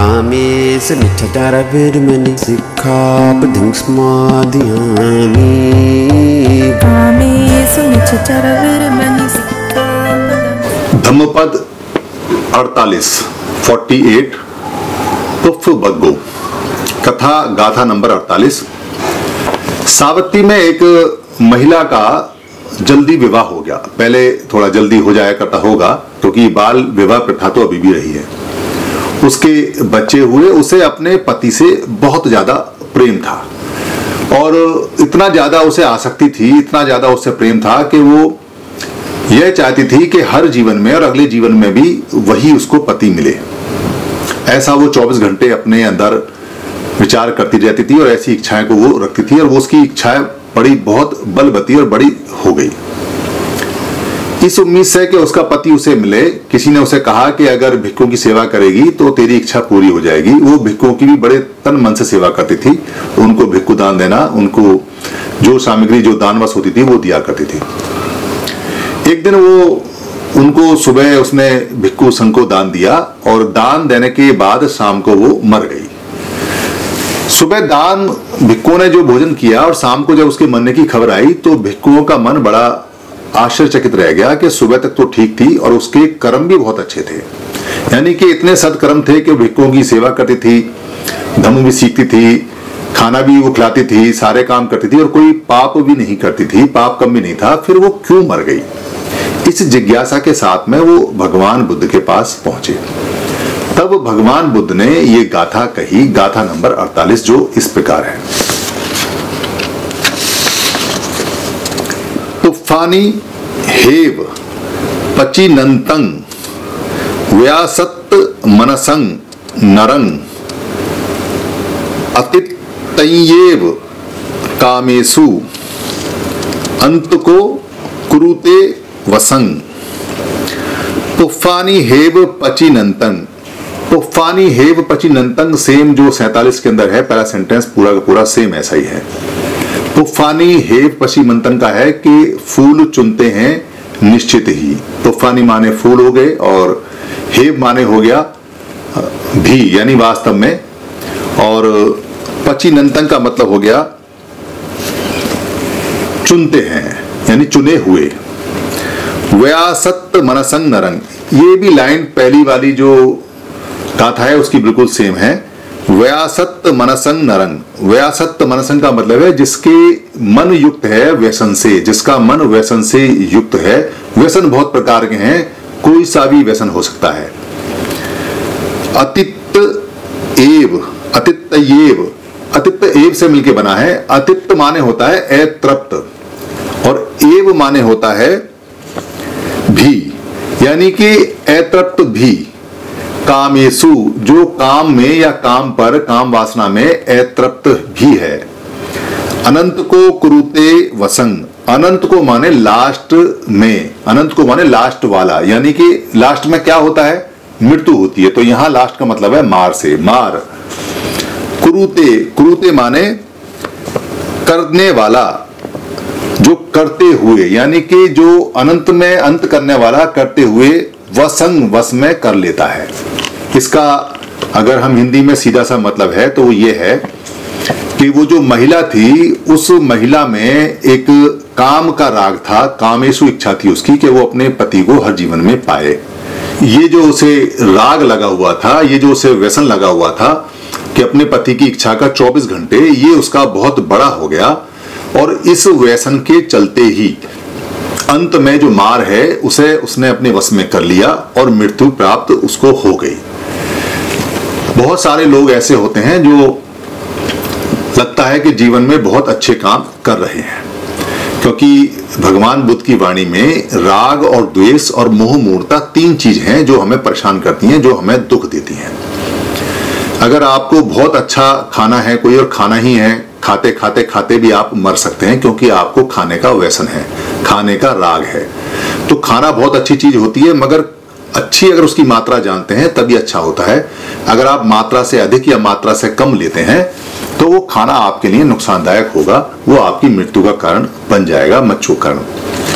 कामेश मिच्छटारविर्मणि सिक्खापदं समादयामि। कामेश मिच्छटारविर्मणि सिक्खापदं। धम्मपद 48 पुफ बग्गो। कथा गाथा नंबर 48। सावत्ती में एक महिला का जल्दी विवाह हो गया। पहले थोड़ा जल्दी हो जाया करता होगा क्योंकि बाल विवाह प्रथा तो अभी भी रही है। उसके बच्चे हुए। उसे अपने पति से बहुत ज्यादा प्रेम था और इतना ज्यादा उसे आसक्ति थी, इतना ज्यादा उससे प्रेम था कि वो यह चाहती थी कि हर जीवन में और अगले जीवन में भी वही उसको पति मिले। ऐसा वो 24 घंटे अपने अंदर विचार करती रहती थी और ऐसी इच्छाएं को वो रखती थी और वो उसकी इच्छाएं बड़ी बहुत बलवती और बड़ी हो गई। इस उम्मीद से कि उसका पति उसे मिले, किसी ने उसे कहा कि अगर भिक्षुओं की सेवा करेगी तो तेरी इच्छा पूरी हो जाएगी। वो भिक्षुओं की भी बड़े तन मन से सेवा करती थी। उनको भिक्षु दान देना, उनको जो सामग्री जो दानवश होती थी वो दिया करती थी। एक दिन वो उनको सुबह उसने भिक्षु संघ को दान दिया और दान देने के बाद शाम को वो मर गई। सुबह दान भिक्षुओं ने जो भोजन किया और शाम को जब उसके मरने की खबर आई तो भिक्षुओं का मन बड़ा आश्चर्यचकित रह गया कि सुबह तक तो ठीक थी और उसके कर्म भी बहुत अच्छे थे। यानी कि इतने सत्कर्म थे कि भिक्षुओं की सेवा करती थी, धम्म भी सीखती थी, खाना भी वो खिलाती थी, सारे काम करती थी और कोई पाप भी नहीं करती थी, पाप कम भी नहीं था। फिर वो क्यों मर गई? इस जिज्ञासा के साथ में वो भगवान बुद्ध के पास पहुंचे। तब भगवान बुद्ध ने ये गाथा कही, गाथा नंबर 48, जो इस प्रकार है। तुफानी हेव पचिनंतं व्यासत्त मनसं नरं अतितयेव कामेषु अंतको कुरुते वसंग। तुफानी हेव पचिनंतं। तुफानी हेव पचिनंतं सेम जो 47 के अंदर है, पहला सेंटेंस पूरा का पूरा सेम ऐसा ही है। तुफानी हेव पचिनंतं का है कि फूल चुनते हैं निश्चित ही। तुफानी माने फूल हो गए और हेव माने हो गया भी, यानी वास्तव में, और पचिनंतं का मतलब हो गया चुनते हैं यानी चुने हुए। व्यासत्त मनसं नरं, ये भी लाइन पहली वाली जो गाथा है उसकी बिल्कुल सेम है। व्यासत्त मनसं नरं। व्यासत्त मनसं का मतलब है जिसके मन युक्त है व्यसन से, जिसका मन व्यसन से युक्त है। व्यसन बहुत प्रकार के हैं, कोई सा भी व्यसन हो सकता है। अतित्त एव, अतित्त एव, अतित्त एव से मिलके बना है। अतित्त माने होता है अतृप्त और एव माने होता है भी, यानी कि अतृप्त भी। कामेषु, जो काम में या काम पर, काम वासना में अतृप्त भी है। अनंत को कुरुते वसंग। अनंत को माने लास्ट में, अनंत को माने लास्ट वाला, यानी कि लास्ट में क्या होता है? मृत्यु होती है। तो यहां लास्ट का मतलब है मार से, मार। कुरुते, कुरुते माने करने वाला, जो करते हुए, यानी कि जो अनंत में अंत करने वाला, करते हुए वसंग, वश में कर लेता है। इसका अगर हम हिंदी में सीधा सा मतलब है तो वो ये है कि वो जो महिला थी उस महिला में एक काम का राग था, कामेषु इच्छा थी उसकी कि वो अपने पति को हर जीवन में पाए। ये जो उसे राग लगा हुआ था, ये जो उसे व्यसन लगा हुआ था कि अपने पति की इच्छा का 24 घंटे, ये उसका बहुत बड़ा हो गया और इस व्यसन के चलते ही अंत में जो मार है उसे उसने अपने वश में कर लिया और मृत्यु प्राप्त उसको हो गई। बहुत सारे लोग ऐसे होते हैं जो लगता है कि जीवन में बहुत अच्छे काम कर रहे हैं, क्योंकि भगवान बुद्ध की वाणी में राग और द्वेष और मोह मूर्ता 3 चीज हैं जो हमें परेशान करती हैं, जो हमें दुख देती हैं। अगर आपको बहुत अच्छा खाना है कोई और खाना ही है, खाते खाते खाते भी आप मर सकते हैं क्योंकि आपको खाने का व्यसन है, खाने का राग है। तो खाना बहुत अच्छी चीज होती है, मगर अच्छी अगर उसकी मात्रा जानते हैं तभी अच्छा होता है। अगर आप मात्रा से अधिक या मात्रा से कम लेते हैं तो वो खाना आपके लिए नुकसानदायक होगा, वो आपकी मृत्यु का कारण बन जाएगा, मृत्यु कारण।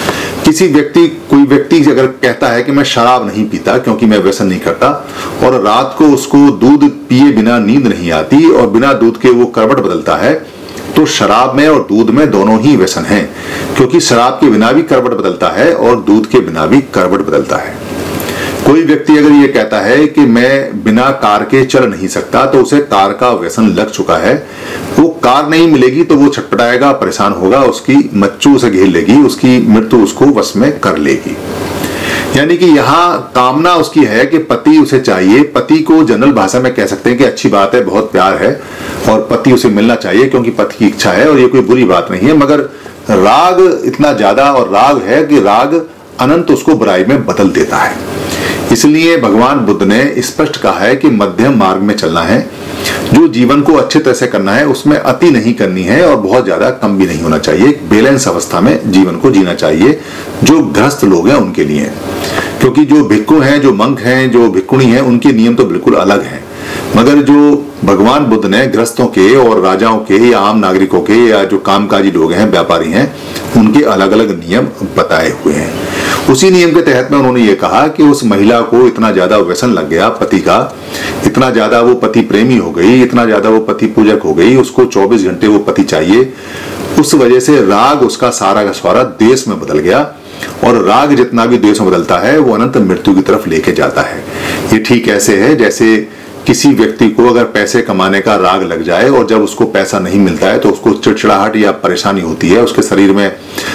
कोई व्यक्ति अगर कहता है कि मैं शराब नहीं पीता क्योंकि मैं व्यसन नहीं करता, और रात को उसको दूध पिए बिना नींद नहीं आती और बिना दूध के वो करवट बदलता है, तो शराब में और दूध में दोनों ही व्यसन हैं, क्योंकि शराब के बिना भी करवट बदलता है और दूध के बिना भी करवट बदलता है। कोई व्यक्ति अगर ये कहता है कि मैं बिना कार के चल नहीं सकता, तो उसे कार का व्यसन लग चुका है। वो कार नहीं मिलेगी तो वो छटपटाएगा, परेशान होगा, उसकी मच्चू उसे घेर लेगी, उसकी मृत्यु उसको वश में कर लेगी। यानी कि यहाँ कामना उसकी है कि पति उसे चाहिए। पति को जनरल भाषा में कह सकते हैं कि अच्छी बात है, बहुत प्यार है और पति उसे मिलना चाहिए क्योंकि पति की इच्छा है, और ये कोई बुरी बात नहीं है। मगर राग इतना ज्यादा और राग है कि राग अनंत उसको बुराई में बदल देता है। इसलिए भगवान बुद्ध ने स्पष्ट कहा है कि मध्यम मार्ग में चलना है। जो जीवन को अच्छे तरह से करना है उसमें अति नहीं करनी है और बहुत ज्यादा कम भी नहीं होना चाहिए। एक बैलेंस अवस्था में जीवन को जीना चाहिए, जो गृहस्थ लोग हैं उनके लिए। क्योंकि जो भिक्खु हैं, जो मंक हैं, जो भिक्खुणी हैं, उनके नियम तो बिल्कुल अलग हैं। मगर जो भगवान बुद्ध ने गृहस्थों के और राजाओं के या आम नागरिकों के या जो कामकाजी लोग हैं, व्यापारी हैं, उनके अलग अलग नियम बताए हुए हैं। उसी नियम के तहत में उन्होंने ये कहा कि उस महिला को इतना ज्यादा व्यसन लग गया पति का, इतना ज्यादा वो पति प्रेमी हो गई, इतना ज्यादा वो पति पूजक हो गई, उसको 24 घंटे वो पति चाहिए। उस वजह से राग उसका सारा का सारा देश में बदल गया, और राग जितना भी देश में बदलता है वो अनंत मृत्यु की तरफ लेके जाता है। ये ठीक ऐसे है जैसे किसी व्यक्ति को अगर पैसे कमाने का राग लग जाए और जब उसको पैसा नहीं मिलता है तो उसको चिड़चिड़ाहट या परेशानी होती है, उसके शरीर में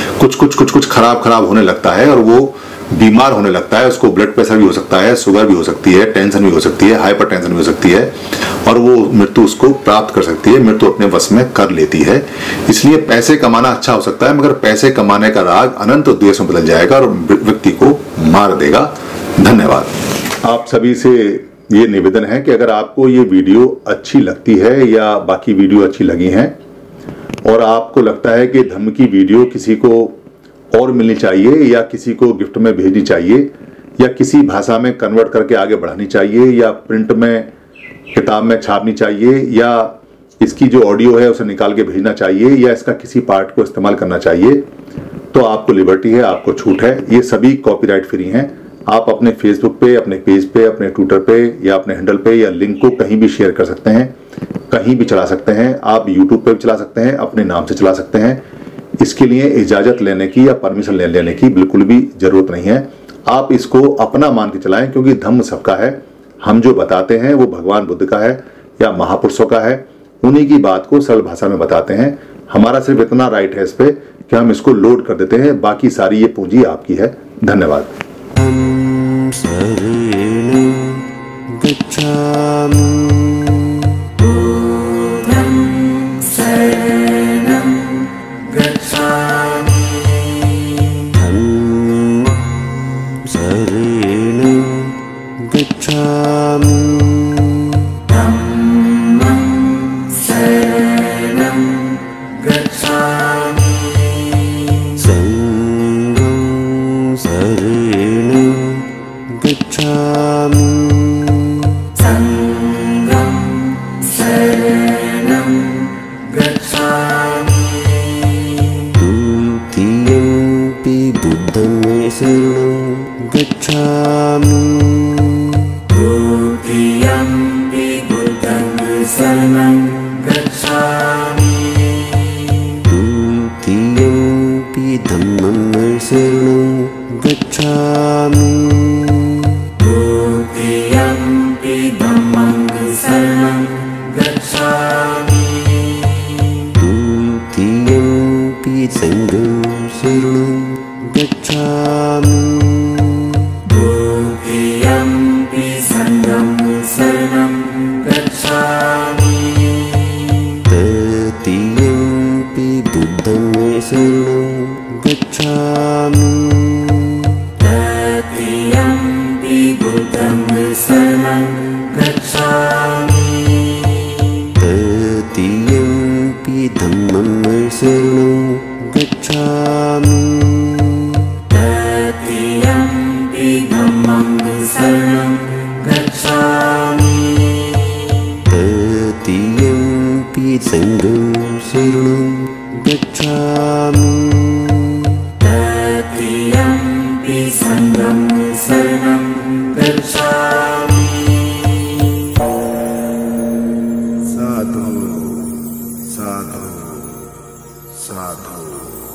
कुछ खराब होने लगता है और वो बीमार होने लगता है। उसको ब्लड प्रेशर भी हो सकता है, शुगर भी हो सकती है, टेंशन भी हो सकती है, हाइपर टेंशन भी हो सकती है, और वो मृत्यु उसको प्राप्त कर सकती है, मृत्यु अपने वश में कर लेती है। इसलिए पैसे कमाना अच्छा हो सकता है, मगर पैसे कमाने का राग अनंत देश में बदल जाएगा और व्यक्ति को मार देगा। धन्यवाद। आप सभी से ये निवेदन है कि अगर आपको ये वीडियो अच्छी लगती है या बाकी वीडियो अच्छी लगी हैं और आपको लगता है कि धम्म की वीडियो किसी को और मिलनी चाहिए या किसी को गिफ्ट में भेजनी चाहिए या किसी भाषा में कन्वर्ट करके आगे बढ़ानी चाहिए या प्रिंट में किताब में छापनी चाहिए या इसकी जो ऑडियो है उसे निकाल के भेजना चाहिए या इसका किसी पार्ट को इस्तेमाल करना चाहिए, तो आपको लिबर्टी है, आपको छूट है। ये सभी कॉपीराइट फ्री हैं। आप अपने फेसबुक पे, अपने पेज पे, अपने ट्विटर पे या अपने हैंडल पे या लिंक को कहीं भी शेयर कर सकते हैं, कहीं भी चला सकते हैं। आप यूट्यूब पे भी चला सकते हैं, अपने नाम से चला सकते हैं। इसके लिए इजाजत लेने की या परमिशन लेने की बिल्कुल भी जरूरत नहीं है। आप इसको अपना मान के चलाएं, क्योंकि धम्म सबका है। हम जो बताते हैं वो भगवान बुद्ध का है या महापुरुषों का है, उन्हीं की बात को सरल भाषा में बताते हैं। हमारा सिर्फ इतना राइट है इस पे कि हम इसको लोड कर देते हैं, बाकी सारी ये पूंजी आपकी है। धन्यवाद। साधु साधु।